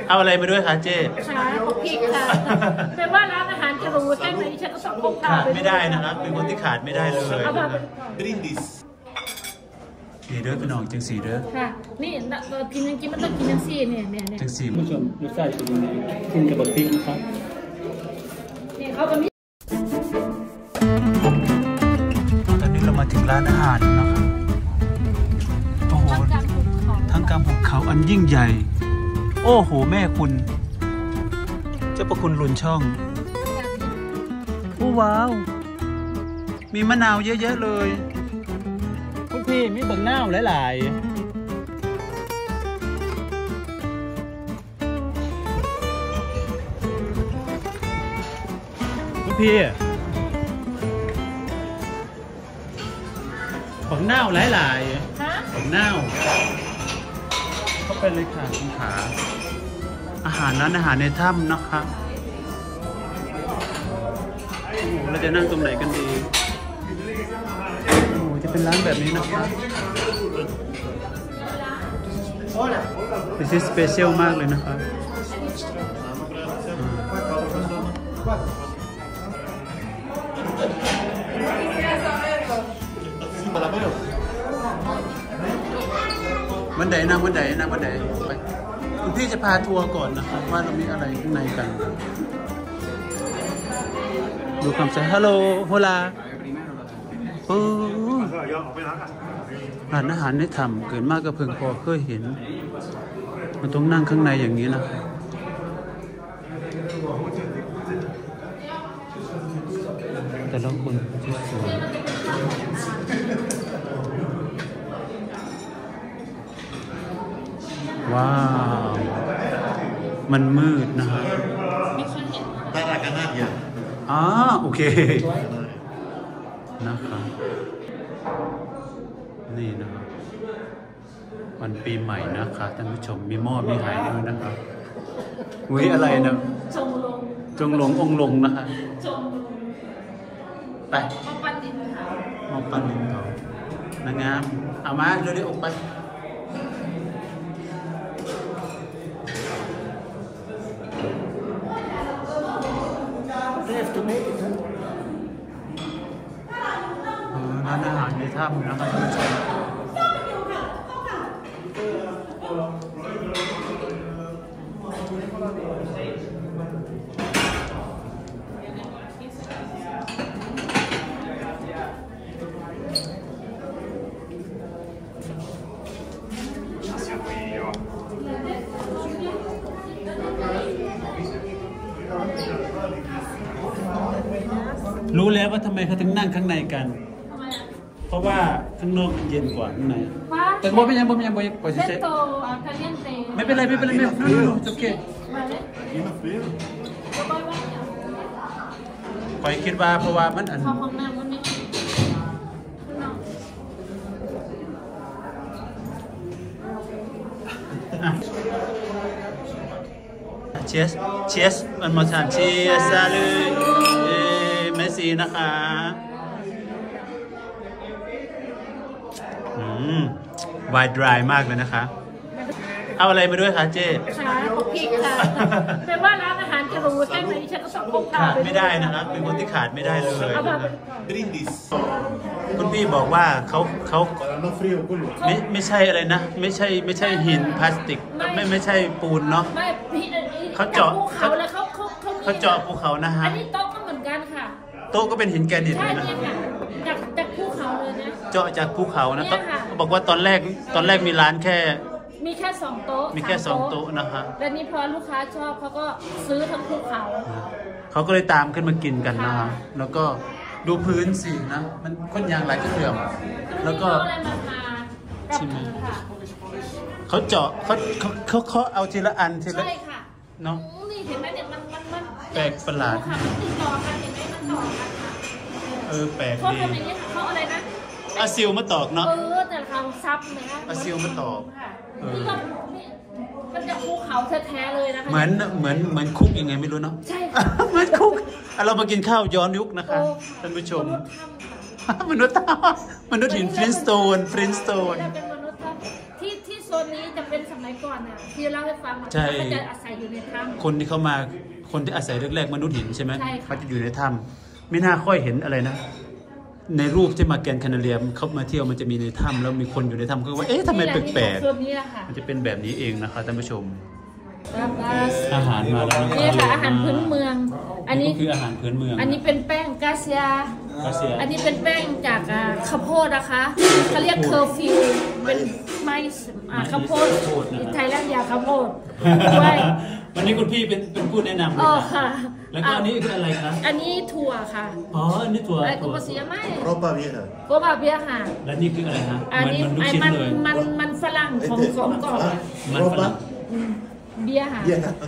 เอาอะไรมาด้วยคะเจ๊ขาพริกค่ะแปลว่าร้านอาหารจะรู้แค่ไหนฉันก็ต้องพกขาไม่ได้นะครับเป็นคนที่ขาดไม่ได้เลยดรินดิสนี่เด้อพี่น้องจังสีเด้อค่ะนี่กินยังกินมันต้องกินจังสีเนี่ยจังสีผู้ชมรสชาติเป็นยังไงกินกับบะพริกนะครับนี่เขาจะมีตอนนี้เรามาถึงร้านอาหารนะครับโอ้โหทั้งกำภูเขาอันยิ่งใหญ่โอ้โหแม่คุณเจ้าประคุณลุนช่องโอ้ว้าวมีมะนาวเยอะๆเลยคุณพี่มีบังนาวหลายๆคุณพี่บังนาวหลายๆบังนาวเข้าไปเลยค่ะคุณขาอาหารร้านอาหารในถ้ำนะคะเราจะนั่งตรงไหนกันดีโอ้จะเป็นร้านแบบนี้นะคะเป็นที่สเปเชียลมากเลยนะคะวันไหนนะวันไหนนะวันไหนไปคุณพี่จะพาทัวร์ก่อนนะครับว่าเรามีอะไรข้างในกันดูความใส่ฮัลโหลโฮลาร้านอาหารในถ้ำเกิดมากก็เพิ่งพอเคยเห็นมันต้องนั่งข้างในอย่างนี้นะแต่ละคนที่สวยว้าวมันมืดนะฮะน่ารักกันมากเลยโอเคนะครับนี่นะครับวันปีใหม่นะคะท่านผู้ชมมีหม้อมีไหด้วยนะครับวิอะไรนะจงหลงองค์ลงนะคะไปมาปั้นดินเผานางงามเอามาเร็วๆออกไปร้านอาหารในถ้ำนะครับท่านผู้ชมรู้แล้วว่าทำไมเขาถึงนั่งข้างในกันเพราะว่าข้างนอกเย็นกว่าข้างในแต่บ่ไม่ยังปล่อยเฉยๆไม่เป็นไรโอเคปล่อยคิดว่าเพราะว่ามันอันเชียสมันมาทานเชียสเลยเมสซี่นะคะวายดรายมากเลยนะคะเอาอะไรมาด้วยคะเจ๊ขาพริกค่ะแปลว่าร้านอาหารจะรู้แค่ไหนฉันก็ต้องพกขาไม่ได้นะครับเป็นคนที่ขาดไม่ได้เลยดรินดิสคุณพี่บอกว่าเขาไม่ใช่อะไรนะไม่ใช่หินพลาสติกไม่ใช่ปูนเนาะเขาเจาะเขาแล้วเขาเจาะภูเขานะฮะอันนี้โต๊ะก็เหมือนกันค่ะโต๊ะก็เป็นหินแกรนิตเลยนะจากภูเขาเลยนะเจาะจากภูเขานะเขาบอกว่าตอนแรกมีร้านมีแค่2 โต๊ะมีแค่2 โต๊ะนะคะแล้วนี้พอลูกค้าชอบเขาก็ซื้อทั้งภูเขาเขาก็เลยตามขึ้นมากินกันนะคะแล้วก็ดูพื้นสินะมันค่อนยางหลายเครื่องแล้วก็ชิมเขาเจาะเขาเอาทีละอันทีละเนาะนี่เห็นไหมเนี่ยมันแปลกประหลาดมันติดต่อกันเห็นไหมมันต่อกันแปลกดีเขาทำอย่างนี้เขาอะไรนะอาซิลมาตอกเนาะแต่เขาซับนะอาซิลมาตอกนี่ก็มันจะภูเขาแท้ๆเลยนะคะเหมือนคุกยังไงไม่รู้เนาะใช่เหมือนคุกเรามากินข้าวย้อนยุคนะคะท่านผู้ชมมนุษย์หินฟลินสโตนเป็นมนุษย์ที่โซนนี้จะเป็นสมัยก่อนน่ะที่เล่าให้ฟังเขาจะอาศัยอยู่ในถ้ำคนที่เข้ามาคนที่อาศัยแรกๆมนุษย์หินใช่ไหมใช่ค่ะเขาจะอยู่ในถ้ำไม่น่าค่อยเห็นอะไรนะในรูปที่มาแกนแคนาเรียเขามาเที่ยวมันจะมีในถ้ำแล้วมีคนอยู่ในถ้ำก็ว่าเอ๊ะทำไมแปลกๆมันจะเป็นแบบนี้เองนะคะท่านผู้ชมอาหารมาแล้วนี่ค่ะอาหารพื้นเมืองอันนี้คืออาหารพื้นเมืองอันนี้เป็นแป้งกาเซียอันนี้เป็นแป้งจากข้าวโพดนะคะเขาเรียกเคอร์ฟิวเป็นไม้ข้าวโพดไทยแลนด์ยาข้าวโพดด้วยวันนี้คุณพี่เป็นผู้แนะนำเลยค่ะแล้วก็อันนี้คืออะไรคะอันนี้ถั่วค่ะอ๋ออันนี้ถั่วกุปเสียไหมโรบาเบียโรบาเบียค่ะแล้วนี่คืออะไรฮะอันนี้มันฝรั่งของก่อนมันฝรั่งเบียร์ค่ะ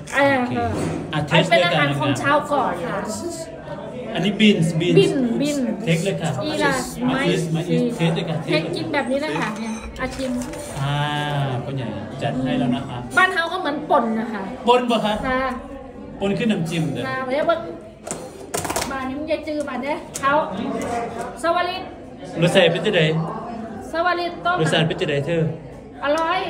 เป็นอาหารของชาวเกาะค่ะอันนี้บินเทคเลยค่ะอีลาไม่เทคเลยค่ะเทคกินแบบนี้เลยค่ะเนี่ยอาชิมก็ใหญ่จัดให้แล้วนะคะบ้านเฮาก็เหมือนป่นนะคะป่นป่ะคะค่ะป่นขึ้นน้ำจิ้มเด้อเดี๋ยวบ้านนี้มันจะจืดบ้านเด้อเขาสวัสดีรสชาติเป็นจะไดสวัสดีต้มรสชาติเป็นจะไดเธออร่อย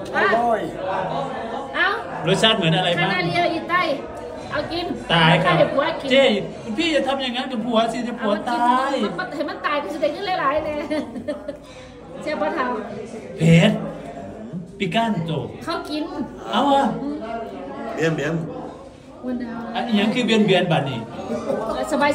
รสชาติเหมือนอะไรบ้างคานาเรียอีไตเอากินตายครับเจ๊พี่จะทำอย่างนั้นกับผัวสิจะผัวตายเห็นมันตายก็จะได้ขึ้นหลายๆเนี่ยเจ้าพ่อเฒ่าเพชรปิก้านโจเขากินเอาอะเบียมอันนี้ยังคือเบียนบัดนี่สบาย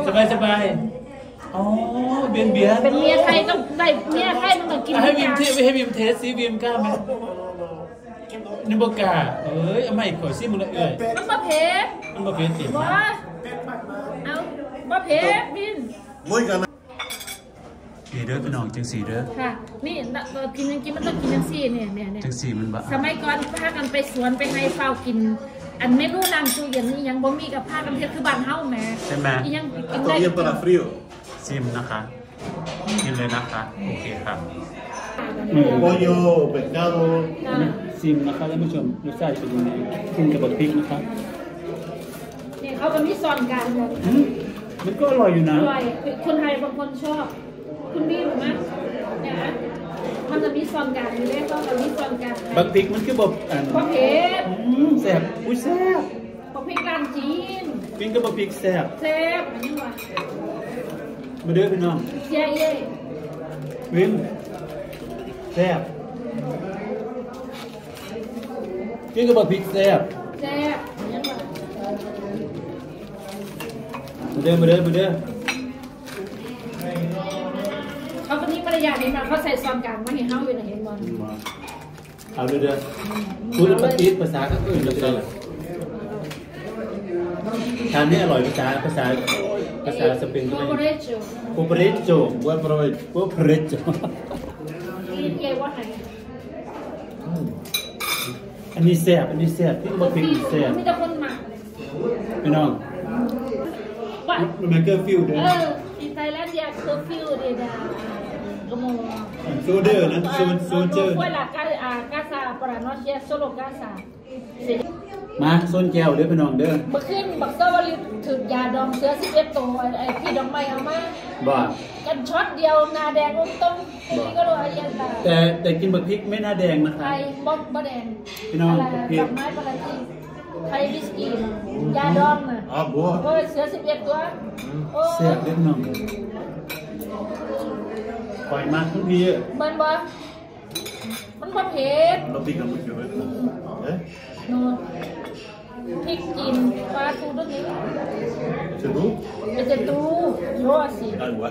อ๋อเบียนเป็นเมียไทยต้องได้เมียไทยมันต้องกินให้วิมเทสซิวิมกล้าไหมนี่บกาเอาไม่ขอซิมึงละมันบะเพชรติดเอาบะเพชรบินมุ้ยกันเด้อพี่น้องจังสีเด้อค่ะนี่กินยังกินมันต้องกินจังสีเนี่ยจังสีมันบะสมัยก่อนพากันไปสวนไปให้เฝ้ากินอันเมนูนางตู้เย็นนี่ยังบ่มีกับพากันเที่ยวคือบ้านเฮาแม่ใช่ไหมยังกินได้ซิมนะคะกินเลยนะคะโอเคครับโอโยเป็ดกาโรซิมนะครับท่านผู้ชมรสชาติเป็นยังไงกินกับบะพริกนะครับเนี่ยเขาจะมีซอนกันมันก็อร่อยอยู่นะอร่อยคนไทยบางคนชอบคุณพี่รู้ไหมเนี่ยมันจะมีซอนกันอยู่แล้วก็จะมีซอนกันบะพริกมันคือบะเผ็ดแซ่บอุ้ยแซ่บบะพริกร้านจีนกินกับบะพริกแซ่บอันนี้ว่ะมาเด้อพี่น้องเย้วิมแซ่บกินกับบะพริกแซ่บมาเด้อเขาคนนี้ภรรยาเห็นเขาใส่ซองกลางมาเห็นเฮาอยู่ในเห็นบอลเอาเด้อพูดปฏิภาษาก็อื่นเลยทานนี่อร่อยภาษาสเปนก็ได้โปเปเรโจอันนี้แซ่บที่บะพริกแซ่บมีแต่คนหมักพี่น้องมันเกอร์ฟิวเด้ออินไทยแลนด์ยาเคอร์ฟิวเด้อกโมโซเดอร์นะโซเจอร์เวลากาซาปราโนเชียโซโลกาซามาส้นแก้วเด้อพี่น้องเด้อบักขึ้นบักเซอร์วลิถือยาดองเสือ11ตัวไอ้พี่ดอกไม้เอามาบ้ากันช็อตเดียวงาแดงต้มนี่ก็โรยยันตาแต่กินบักพริกไม่น่าแดงนะคะไทยบ่แดงพี่น้องดอกไม้ปกติไทยวิสกี้ยาดองน่ะบัวเสือ11ตัวเสียบเล็กน้องปล่อยมาทุกทีมันบ่เผ็ดเราพริกกันหมดเลยโน่พริกกินปลาตูด้วยนี้จะตูโยสิ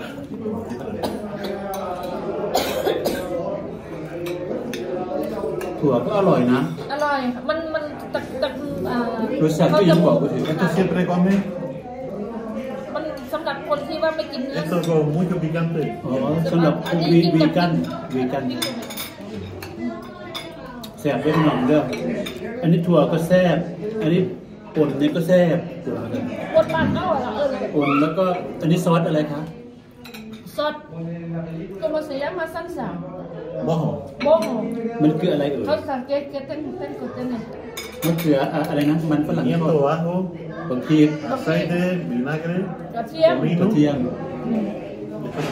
ถั่วก็อร่อยนะอร่อยมันตักรสชาติก็ยังบอกว่าถึงมันเสียบอะไรก่อนไหมมันสำหรับคนที่ว่าไม่กินเนื้อตัวก็มุ้ยกับวีกันเลยสำหรับวีกันแซ่บด้วยหน่อมเด้ออันนี้ถั่วก็แซ่บอันนี้ป่นนี่ก็แซ่บป่นบ้านเฮาเหรอป่นแล้วก็อันนี้ซอสอะไรครับซอสก็มาเสียมาสั่งบ่มันคืออะไรเขาสั่งเต้นกดเนี่ยมันคืออะไรนะมันฝรั่งเนี่ยตัวบางทีใส่เด้มีนาเกลือกระเทียม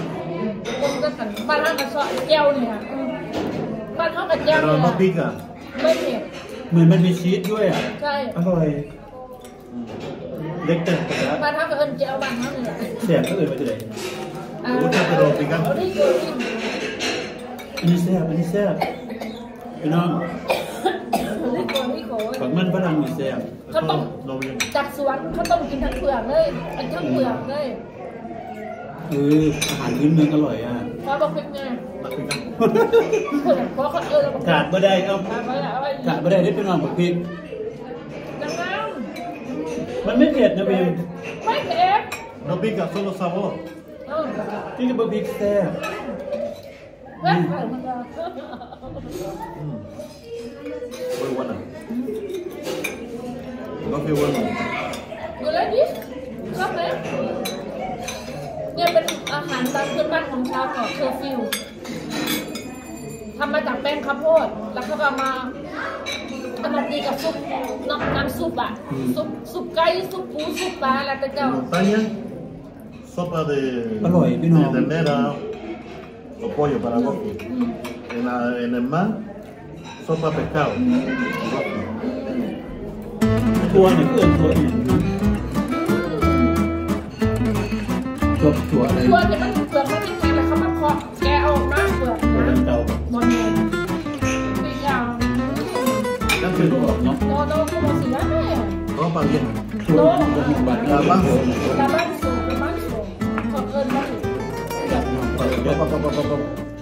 คนก็สั่งบ้านเฮาก็ซอสแก้วเนี่ยบ้านเฮาก็แก้วเนี่ยบไม่เผ็ดเหมือนมันมีชีสด้วยอ่ะใช่อร่อยเล็กแต่ละมาทำกับเอิญเจียวบางน้ำเหนือเสียบก็เลยไปเลยเอาดิโกลินอันนี้แซ่บอันนี้แซ่บพี่น้องลิโกลิโกฝักมันฝรั่งมีแซ่บเขาต้มจากสวนเขาต้มกินทั้งเปลือกเลยอันทั้งเปลือกเลยอาหารพื้นเมืองอร่อยอ่ะเขาบอกเป็นไงเพราะเขาขาดไม่ได้เอาขาดไม่ได้ขาดไม่ได้ที่พี่น้องบอกพริกดังนั้นมันไม่เผ็ดนะพี่ไม่เผ็ด No pica, solo sabor. ที่จะบอกพริกแซ่บเผ็ดไปมันก็ Muy buena. Coffee bueno. ดูแลดิชอบไหมเนี่ยเป็นอาหารตามพื้นบ้านของชาวเกาะเคอร์ฟิวทำมาจากแป้งข้าวโพดแล้วก็มาตีกับซุปน้ำซุปอ่ะซุปไก่ซุปปูซุปปลาอะไรต่าง En montaña, sopa de ternera o pollo para coffee. En el mar, sopa pescado. ตัวเนี่ยเพื่อนตัวเนี่ยตัวอะไรๆตัวเนี่ยมันเปลือกมันจริงๆแล้วเขามาเคาะแกะออกมาเปลือกตัวนะเก่าบนเนินปีกาวนั่นคือตัวเนาะโนcomo se llama Ropa bien. ตัวตัวบาท La panza. la banso ของเอิญบ้าน Ropa